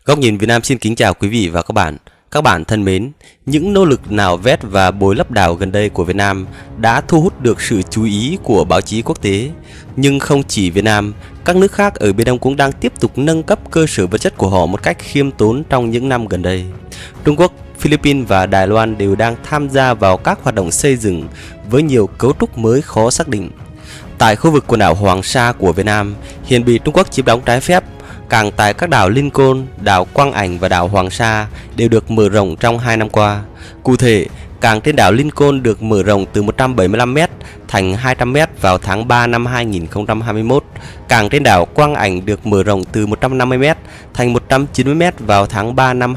Góc nhìn Việt Nam xin kính chào quý vị và các bạn. Các bạn thân mến, những nỗ lực nạo vét và bồi lấp đảo gần đây của Việt Nam đã thu hút được sự chú ý của báo chí quốc tế. Nhưng không chỉ Việt Nam, các nước khác ở Biển Đông cũng đang tiếp tục nâng cấp cơ sở vật chất của họ một cách khiêm tốn trong những năm gần đây. Trung Quốc, Philippines và Đài Loan đều đang tham gia vào các hoạt động xây dựng với nhiều cấu trúc mới khó xác định. Tại khu vực quần đảo Hoàng Sa của Việt Nam, hiện bị Trung Quốc chiếm đóng trái phép. Cảng tại các đảo Lincoln, đảo Quang Ảnh và đảo Hoàng Sa đều được mở rộng trong 2 năm qua. Cụ thể, cảng trên đảo Lincoln được mở rộng từ 175m thành 200m vào tháng 3 năm 2021. Cảng trên đảo Quang Ảnh được mở rộng từ 150m thành 190m vào tháng 3 năm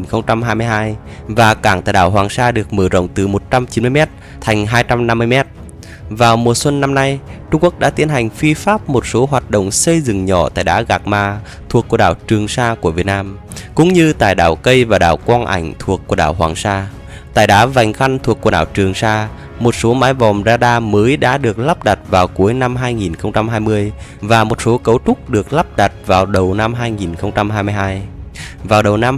2022. Và cảng tại đảo Hoàng Sa được mở rộng từ 190m thành 250m. Vào mùa xuân năm nay, Trung Quốc đã tiến hành phi pháp một số hoạt động xây dựng nhỏ tại đảo Gạc Ma thuộc quần đảo Trường Sa của Việt Nam, cũng như tại đảo Cây và đảo Quang Ảnh thuộc quần đảo Hoàng Sa. Tại đá Vành Khăn thuộc quần đảo Trường Sa, một số mái vòm radar mới đã được lắp đặt vào cuối năm 2020 và một số cấu trúc được lắp đặt vào đầu năm 2022. Vào đầu năm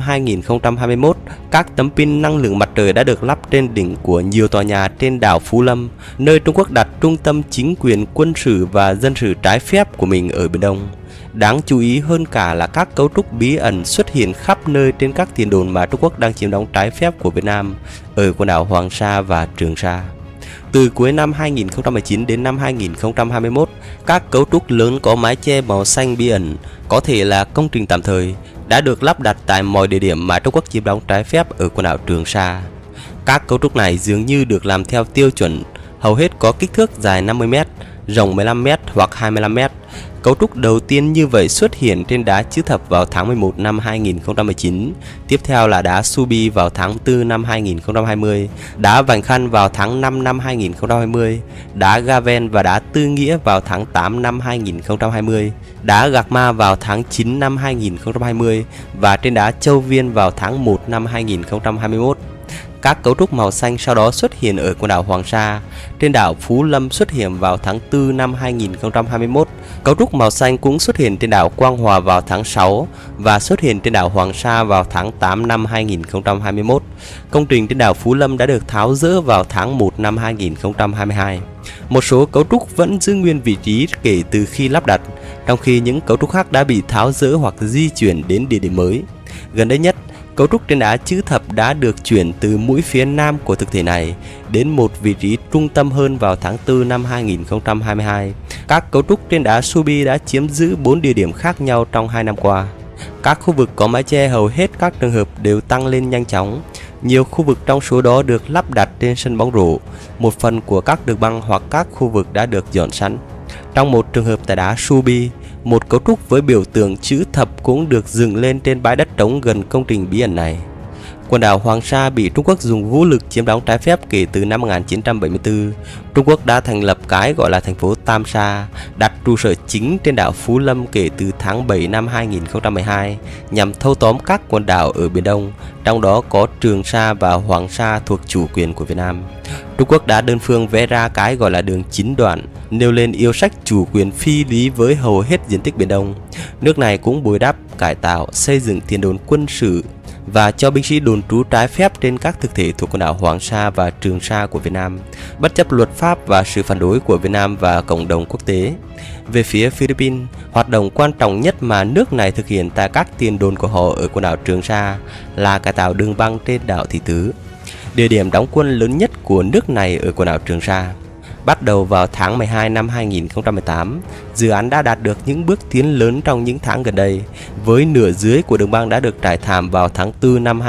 2021, các tấm pin năng lượng mặt trời đã được lắp trên đỉnh của nhiều tòa nhà trên đảo Phú Lâm, nơi Trung Quốc đặt trung tâm chính quyền quân sự và dân sự trái phép của mình ở Biển Đông. Đáng chú ý hơn cả là các cấu trúc bí ẩn xuất hiện khắp nơi trên các tiền đồn mà Trung Quốc đang chiếm đóng trái phép của Việt Nam ở quần đảo Hoàng Sa và Trường Sa. Từ cuối năm 2019 đến năm 2021, các cấu trúc lớn có mái che màu xanh bí ẩn, có thể là công trình tạm thời, đã được lắp đặt tại mọi địa điểm mà Trung Quốc chiếm đóng trái phép ở quần đảo Trường Sa. Các cấu trúc này dường như được làm theo tiêu chuẩn, hầu hết có kích thước dài 50m, rộng 15m hoặc 25m. Cấu trúc đầu tiên như vậy xuất hiện trên đá chữ thập vào tháng 11 năm 2019, tiếp theo là đá Subi vào tháng 4 năm 2020, đá Vành Khăn vào tháng 5 năm 2020, đá Gaven và đá Tư Nghĩa vào tháng 8 năm 2020, đá Gạc Ma vào tháng 9 năm 2020 và trên đá Châu Viên vào tháng 1 năm 2021. Các cấu trúc màu xanh sau đó xuất hiện ở quần đảo Hoàng Sa, trên đảo Phú Lâm xuất hiện vào tháng 4 năm 2021. Cấu trúc màu xanh cũng xuất hiện trên đảo Quang Hòa vào tháng 6 và xuất hiện trên đảo Hoàng Sa vào tháng 8 năm 2021. Công trình trên đảo Phú Lâm đã được tháo dỡ vào tháng 1 năm 2022. Một số cấu trúc vẫn giữ nguyên vị trí kể từ khi lắp đặt, trong khi những cấu trúc khác đã bị tháo dỡ hoặc di chuyển đến địa điểm mới. Gần đây nhất, cấu trúc trên đá chữ thập đã được chuyển từ mũi phía nam của thực thể này đến một vị trí trung tâm hơn vào tháng 4 năm 2022. Các cấu trúc trên đá Subi đã chiếm giữ 4 địa điểm khác nhau trong 2 năm qua. Các khu vực có mái che hầu hết các trường hợp đều tăng lên nhanh chóng. Nhiều khu vực trong số đó được lắp đặt trên sân bóng rổ, một phần của các đường băng hoặc các khu vực đã được dọn sẵn. Trong một trường hợp tại đá Subi, một cấu trúc với biểu tượng chữ thập cũng được dựng lên trên bãi đất trống gần công trình bí ẩn này. Quần đảo Hoàng Sa bị Trung Quốc dùng vũ lực chiếm đóng trái phép kể từ năm 1974. Trung Quốc đã thành lập cái gọi là thành phố Tam Sa, đặt trụ sở chính trên đảo Phú Lâm kể từ tháng 7 năm 2012 nhằm thâu tóm các quần đảo ở Biển Đông, trong đó có Trường Sa và Hoàng Sa thuộc chủ quyền của Việt Nam. Trung Quốc đã đơn phương vẽ ra cái gọi là đường 9 đoạn, nêu lên yêu sách chủ quyền phi lý với hầu hết diện tích Biển Đông. Nước này cũng bồi đắp, cải tạo, xây dựng tiền đồn quân sự và cho binh sĩ đồn trú trái phép trên các thực thể thuộc quần đảo Hoàng Sa và Trường Sa của Việt Nam, bất chấp luật pháp và sự phản đối của Việt Nam và cộng đồng quốc tế. Về phía Philippines, hoạt động quan trọng nhất mà nước này thực hiện tại các tiền đồn của họ ở quần đảo Trường Sa là cải tạo đường băng trên đảo Thị Tứ, địa điểm đóng quân lớn nhất của nước này ở quần đảo Trường Sa. Bắt đầu vào tháng 12 năm 2018, dự án đã đạt được những bước tiến lớn trong những tháng gần đây, với nửa dưới của đường băng đã được trải thảm vào tháng 4 năm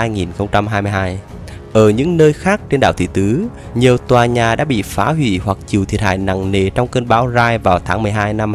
2022. Ở những nơi khác trên đảo Thị Tứ, nhiều tòa nhà đã bị phá hủy hoặc chịu thiệt hại nặng nề trong cơn bão Rai vào tháng 12 năm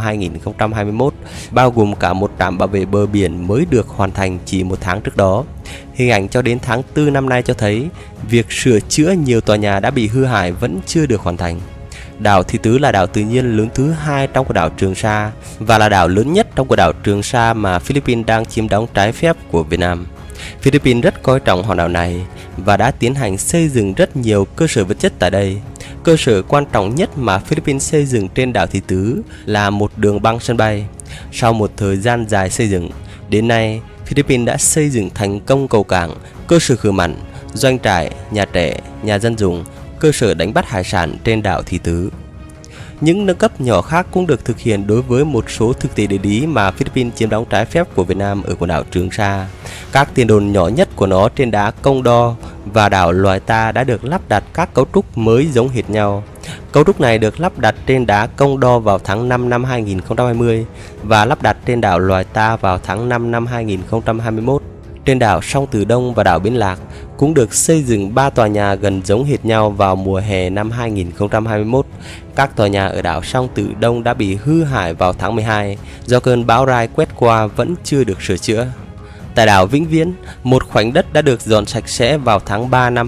2021, bao gồm cả một trạm bảo vệ bờ biển mới được hoàn thành chỉ một tháng trước đó. Hình ảnh cho đến tháng 4 năm nay cho thấy việc sửa chữa nhiều tòa nhà đã bị hư hại vẫn chưa được hoàn thành. Đảo Thị Tứ là đảo tự nhiên lớn thứ hai trong quần đảo Trường Sa và là đảo lớn nhất trong quần đảo Trường Sa mà Philippines đang chiếm đóng trái phép của Việt Nam. Philippines rất coi trọng hòn đảo này và đã tiến hành xây dựng rất nhiều cơ sở vật chất tại đây. Cơ sở quan trọng nhất mà Philippines xây dựng trên đảo Thị Tứ là một đường băng sân bay. Sau một thời gian dài xây dựng, đến nay Philippines đã xây dựng thành công cầu cảng, cơ sở khử mặn, doanh trại, nhà trẻ, nhà dân dụng, cơ sở đánh bắt hải sản trên đảo Thị Tứ. Những nâng cấp nhỏ khác cũng được thực hiện đối với một số thực thể địa lý mà Philippines chiếm đóng trái phép của Việt Nam ở quần đảo Trường Sa. Các tiền đồn nhỏ nhất của nó trên đá Công Đo và đảo Loài Ta đã được lắp đặt các cấu trúc mới giống hệt nhau. Cấu trúc này được lắp đặt trên đá Công Đo vào tháng 5 năm 2020 và lắp đặt trên đảo Loài Ta vào tháng 5 năm 2021. Trên đảo Song Tử Đông và đảo Bến Lạc cũng được xây dựng 3 tòa nhà gần giống hệt nhau vào mùa hè năm 2021. Các tòa nhà ở đảo Song Tử Đông đã bị hư hại vào tháng 12 do cơn bão Rai quét qua vẫn chưa được sửa chữa. Tại đảo Vĩnh Viễn, một khoảnh đất đã được dọn sạch sẽ vào tháng 3 năm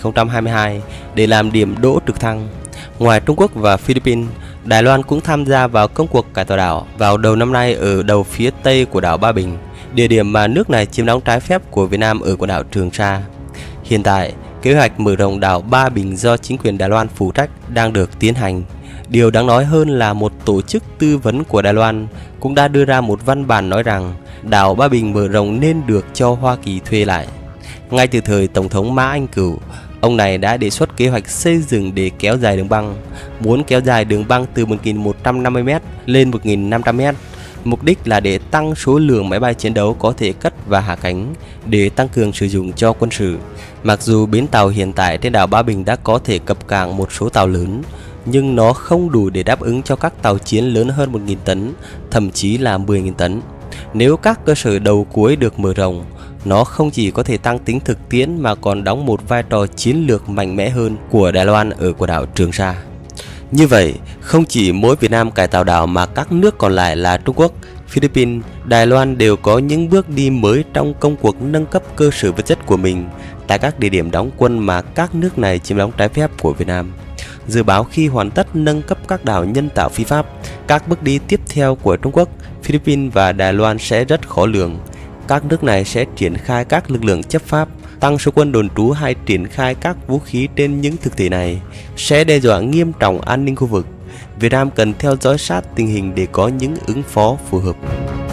2022 để làm điểm đỗ trực thăng. Ngoài Trung Quốc và Philippines, Đài Loan cũng tham gia vào công cuộc cải tạo đảo vào đầu năm nay ở đầu phía tây của đảo Ba Bình, địa điểm mà nước này chiếm đóng trái phép của Việt Nam ở quần đảo Trường Sa. Hiện tại, kế hoạch mở rộng đảo Ba Bình do chính quyền Đài Loan phụ trách đang được tiến hành. Điều đáng nói hơn là một tổ chức tư vấn của Đài Loan cũng đã đưa ra một văn bản nói rằng đảo Ba Bình mở rộng nên được cho Hoa Kỳ thuê lại. Ngay từ thời Tổng thống Mã Anh Cửu, ông này đã đề xuất kế hoạch xây dựng để kéo dài đường băng, muốn kéo dài đường băng từ 1.150m lên 1.500m. Mục đích là để tăng số lượng máy bay chiến đấu có thể cất và hạ cánh để tăng cường sử dụng cho quân sự. Mặc dù bến tàu hiện tại trên đảo Ba Bình đã có thể cập cảng một số tàu lớn, nhưng nó không đủ để đáp ứng cho các tàu chiến lớn hơn 1.000 tấn, thậm chí là 10.000 tấn. Nếu các cơ sở đầu cuối được mở rộng, nó không chỉ có thể tăng tính thực tiễn mà còn đóng một vai trò chiến lược mạnh mẽ hơn của Đài Loan ở quần đảo Trường Sa. Như vậy, không chỉ mỗi Việt Nam cải tạo đảo mà các nước còn lại là Trung Quốc, Philippines, Đài Loan đều có những bước đi mới trong công cuộc nâng cấp cơ sở vật chất của mình tại các địa điểm đóng quân mà các nước này chiếm đóng trái phép của Việt Nam. Dự báo khi hoàn tất nâng cấp các đảo nhân tạo phi pháp, các bước đi tiếp theo của Trung Quốc, Philippines và Đài Loan sẽ rất khó lường. Các nước này sẽ triển khai các lực lượng chấp pháp, tăng số quân đồn trú hay triển khai các vũ khí trên những thực thể này sẽ đe dọa nghiêm trọng an ninh khu vực. Việt Nam cần theo dõi sát tình hình để có những ứng phó phù hợp.